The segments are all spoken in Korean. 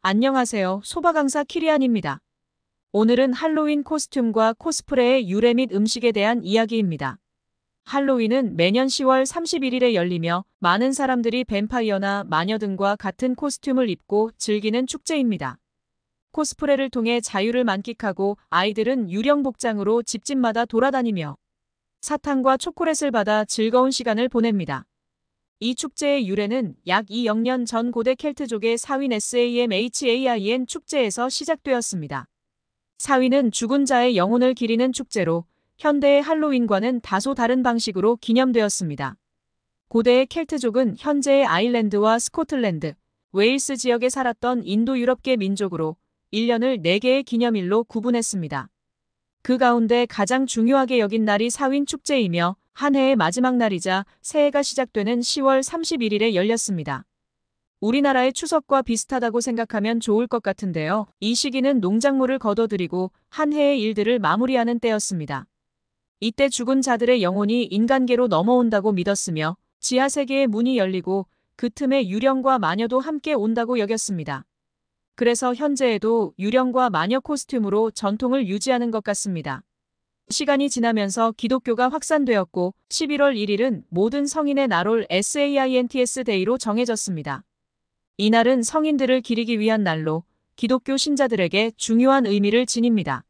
안녕하세요. 소바 강사 키리안입니다. 오늘은 할로윈 코스튬과 코스프레의 유래 및 음식에 대한 이야기입니다. 할로윈은 매년 10월 31일에 열리며 많은 사람들이 뱀파이어나 마녀 등과 같은 코스튬을 입고 즐기는 축제입니다. 코스프레를 통해 자유를 만끽하고 아이들은 유령 복장으로 집집마다 돌아다니며 사탕과 초콜릿을 받아 즐거운 시간을 보냅니다. 이 축제의 유래는 약 200년 전 고대 켈트족의 사윈 SAMHAIN 축제에서 시작되었습니다. 사윈은 죽은 자의 영혼을 기리는 축제로 현대의 할로윈과는 다소 다른 방식으로 기념되었습니다. 고대의 켈트족은 현재의 아일랜드와 스코틀랜드, 웨일스 지역에 살았던 인도 유럽계 민족으로 1년을 4개의 기념일로 구분했습니다. 그 가운데 가장 중요하게 여긴 날이 사윈 축제이며 한 해의 마지막 날이자 새해가 시작되는 10월 31일에 열렸습니다. 우리나라의 추석과 비슷하다고 생각하면 좋을 것 같은데요. 이 시기는 농작물을 거둬들이고 한 해의 일들을 마무리하는 때였습니다. 이때 죽은 자들의 영혼이 인간계로 넘어온다고 믿었으며 지하세계의 문이 열리고 그 틈에 유령과 마녀도 함께 온다고 여겼습니다. 그래서 현재에도 유령과 마녀 코스튬으로 전통을 유지하는 것 같습니다. 시간이 지나면서 기독교가 확산되었고 11월 1일은 모든 성인의 날올 SAINTS 데이로 정해졌습니다. 이날은 성인들을 기리기 위한 날로 기독교 신자들에게 중요한 의미를 지닙니다.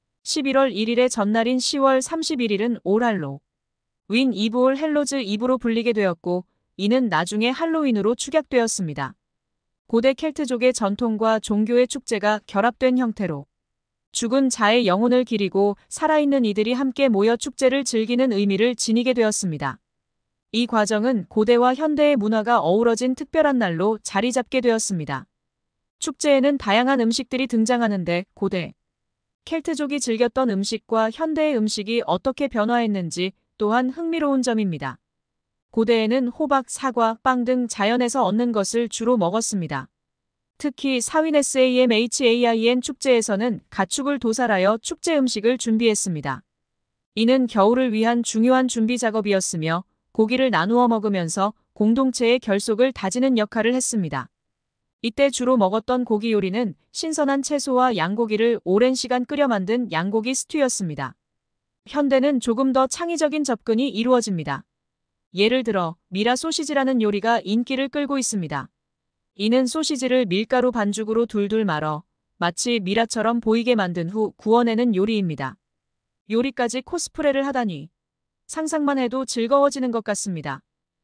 11월 1일의 전날인 10월 31일은 올할로 윈 이브올 헬로즈 이브로 불리게 되었고 이는 나중에 할로윈으로 축약되었습니다. 고대 켈트족의 전통과 종교의 축제가 결합된 형태로 죽은 자의 영혼을 기리고 살아있는 이들이 함께 모여 축제를 즐기는 의미를 지니게 되었습니다. 이 과정은 고대와 현대의 문화가 어우러진 특별한 날로 자리 잡게 되었습니다. 축제에는 다양한 음식들이 등장하는데 고대 켈트족이 즐겼던 음식과 현대의 음식이 어떻게 변화했는지 또한 흥미로운 점입니다. 고대에는 호박, 사과, 빵 등 자연에서 얻는 것을 주로 먹었습니다. 특히 사윈 SAMHAIN 축제에서는 가축을 도살하여 축제 음식을 준비했습니다. 이는 겨울을 위한 중요한 준비 작업이었으며 고기를 나누어 먹으면서 공동체의 결속을 다지는 역할을 했습니다. 이때 주로 먹었던 고기 요리는 신선한 채소와 양고기를 오랜 시간 끓여 만든 양고기 스튜였습니다. 현대는 조금 더 창의적인 접근이 이루어집니다. 예를 들어 미라 소시지라는 요리가 인기를 끌고 있습니다. 이는 소시지를 밀가루 반죽으로 둘둘 말어 마치 미라처럼 보이게 만든 후 구워내는 요리입니다. 요리까지 코스프레를 하다니 상상만 해도 즐거워지는 것 같습니다.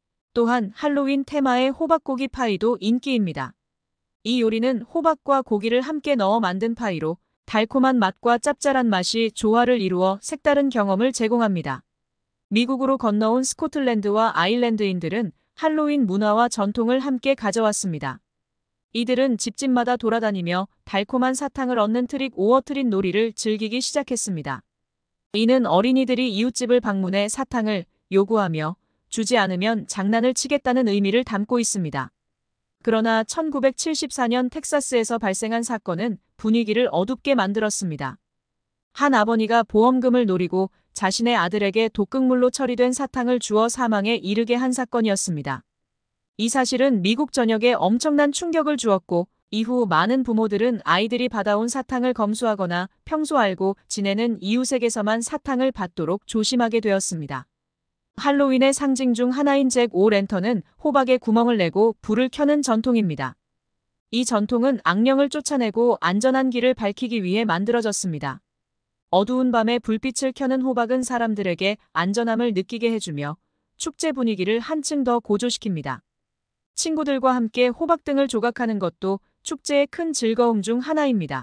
또한 할로윈 테마의 호박고기 파이도 인기입니다. 이 요리는 호박과 고기를 함께 넣어 만든 파이로 달콤한 맛과 짭짤한 맛이 조화를 이루어 색다른 경험을 제공합니다. 미국으로 건너온 스코틀랜드와 아일랜드인들은 할로윈 문화와 전통을 함께 가져왔습니다. 이들은 집집마다 돌아다니며 달콤한 사탕을 얻는 트릭 오어 트릿 놀이를 즐기기 시작했습니다. 이는 어린이들이 이웃집을 방문해 사탕을 요구하며 주지 않으면 장난을 치겠다는 의미를 담고 있습니다. 그러나 1974년 텍사스에서 발생한 사건은 분위기를 어둡게 만들었습니다. 한 아버니가 보험금을 노리고 자신의 아들에게 독극물로 처리된 사탕을 주어 사망에 이르게 한 사건이었습니다. 이 사실은 미국 전역에 엄청난 충격을 주었고 이후 많은 부모들은 아이들이 받아온 사탕을 검수하거나 평소 알고 지내는 이웃에게서만 사탕을 받도록 조심하게 되었습니다. 할로윈의 상징 중 하나인 잭 오 랜턴은 호박에 구멍을 내고 불을 켜는 전통입니다. 이 전통은 악령을 쫓아내고 안전한 길을 밝히기 위해 만들어졌습니다. 어두운 밤에 불빛을 켜는 호박은 사람들에게 안전함을 느끼게 해주며 축제 분위기를 한층 더 고조시킵니다. 친구들과 함께 호박등을 조각하는 것도 축제의 큰 즐거움 중 하나입니다.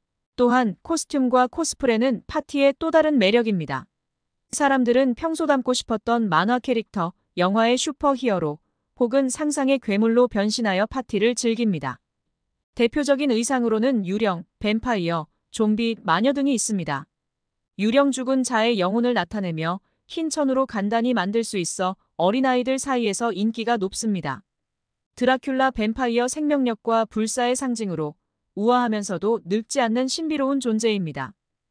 또한 코스튬과 코스프레는 파티의 또 다른 매력입니다. 사람들은 평소 닮고 싶었던 만화 캐릭터, 영화의 슈퍼히어로 혹은 상상의 괴물로 변신하여 파티를 즐깁니다. 대표적인 의상으로는 유령, 뱀파이어, 좀비, 마녀 등이 있습니다. 유령 죽은 자의 영혼을 나타내며 흰 천으로 간단히 만들 수 있어 어린아이들 사이에서 인기가 높습니다. 드라큘라 뱀파이어 생명력과 불사의 상징으로 우아하면서도 늙지 않는 신비로운 존재입니다.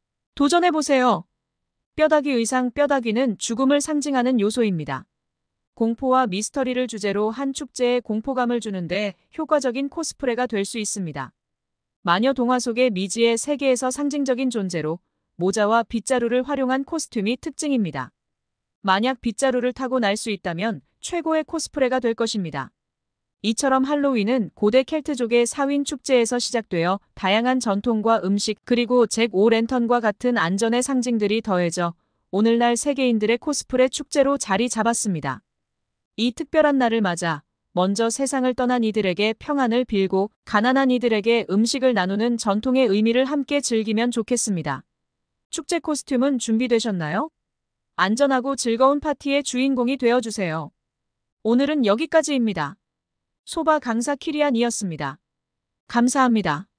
도전해보세요. 뼈다귀 의상 뼈다귀는 죽음을 상징하는 요소입니다. 공포와 미스터리를 주제로 한 축제에 공포감을 주는데 효과적인 코스프레가 될 수 있습니다. 마녀 동화 속의 미지의 세계에서 상징적인 존재로 모자와 빗자루를 활용한 코스튬이 특징입니다. 만약 빗자루를 타고 날 수 있다면 최고의 코스프레가 될 것입니다. 이처럼 할로윈은 고대 켈트족의 사윈 축제에서 시작되어 다양한 전통과 음식 그리고 잭 오 랜턴과 같은 안전의 상징들이 더해져 오늘날 세계인들의 코스프레 축제로 자리 잡았습니다. 이 특별한 날을 맞아 먼저 세상을 떠난 이들에게 평안을 빌고 가난한 이들에게 음식을 나누는 전통의 의미를 함께 즐기면 좋겠습니다. 축제 코스튬은 준비되셨나요? 안전하고 즐거운 파티의 주인공이 되어주세요. 오늘은 여기까지입니다. 소바 강사 키리안이었습니다. 감사합니다.